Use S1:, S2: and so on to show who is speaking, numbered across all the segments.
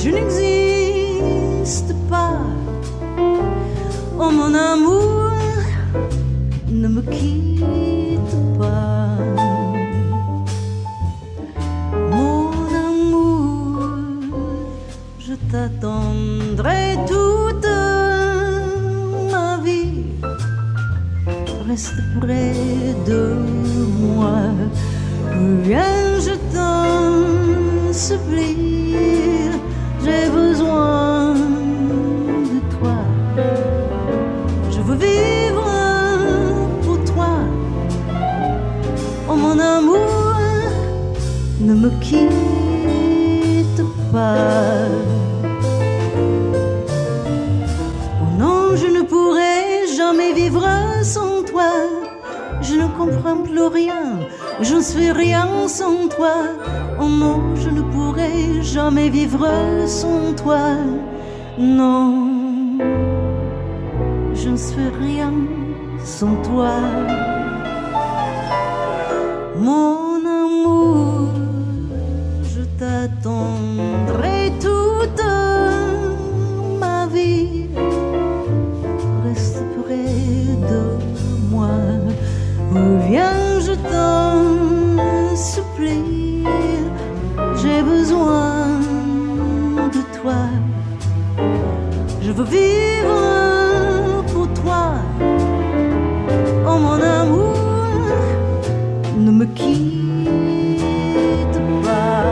S1: je n'existe pas. Oh mon amour, ne me quitte pas. Mon amour, je t'attendrai toute ma vie. Reste près de moi. Viens, je t'en supplie. J'ai besoin de toi. Je veux vivre pour toi. Oh mon amour, ne me quitte pas. Oh non, je ne pourrai jamais vivre sans toi. Je ne comprends plus rien, je ne suis rien sans toi. Oh non, je ne pourrai jamais vivre sans toi. Non, je ne suis rien sans toi. Mon amour, je t'attendrai toute ma vie. Reste près de moi. Viens, je t'en supplie. J'ai besoin de toi. Je veux vivre pour toi. Oh mon amour, ne me quitte pas.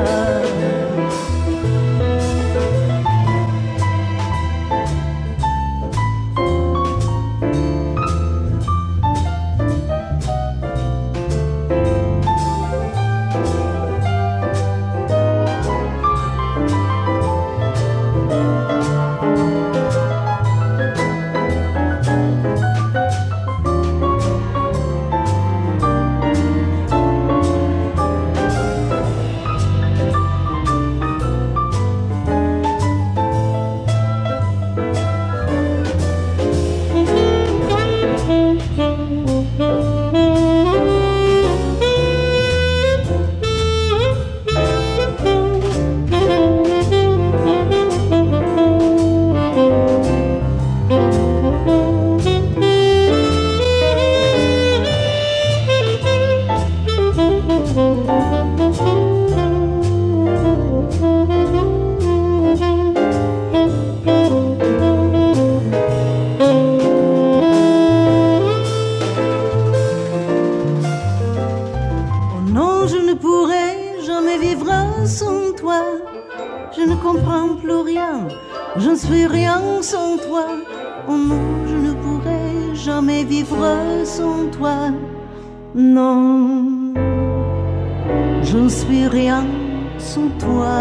S1: Je ne comprends plus rien, je ne suis rien sans toi. Oh non, je ne pourrai jamais vivre sans toi. Non, je ne suis rien sans toi.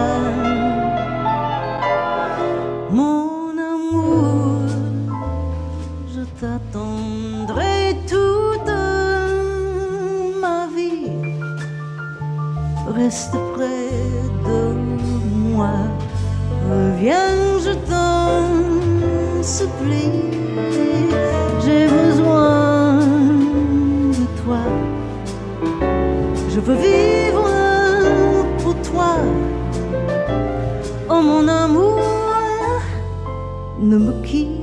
S1: Mon amour, je t'attendrai toute ma vie. Reste près de moi. Viens, je t'en supplie. J'ai besoin de toi. Je veux vivre pour toi. Oh mon amour, ne me quitte